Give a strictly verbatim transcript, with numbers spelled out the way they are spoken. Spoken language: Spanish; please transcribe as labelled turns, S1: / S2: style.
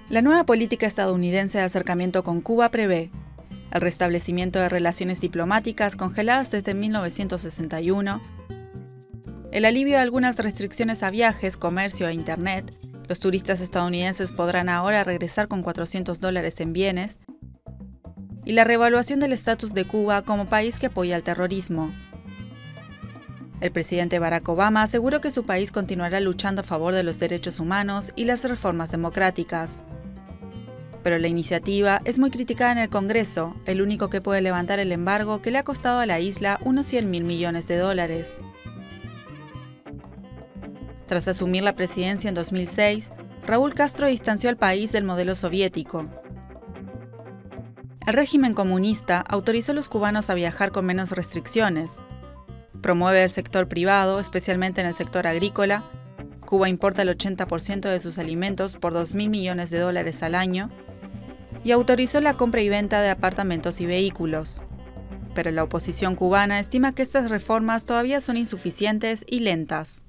S1: La nueva política estadounidense de acercamiento con Cuba prevé el restablecimiento de relaciones diplomáticas congeladas desde mil novecientos sesenta y uno, el alivio de algunas restricciones a viajes, comercio e Internet. Los turistas estadounidenses podrán ahora regresar con cuatrocientos dólares en bienes, y la reevaluación del estatus de Cuba como país que apoya al terrorismo. El presidente Barack Obama aseguró que su país continuará luchando a favor de los derechos humanos y las reformas democráticas. Pero la iniciativa es muy criticada en el Congreso, el único que puede levantar el embargo que le ha costado a la isla unos cien mil millones de dólares. Tras asumir la presidencia en dos mil seis, Raúl Castro distanció al país del modelo soviético. El régimen comunista autorizó a los cubanos a viajar con menos restricciones. Promueve el sector privado, especialmente en el sector agrícola. Cuba importa el ochenta por ciento de sus alimentos por dos mil millones de dólares al año. Y autorizó la compra y venta de apartamentos y vehículos. Pero la oposición cubana estima que estas reformas todavía son insuficientes y lentas.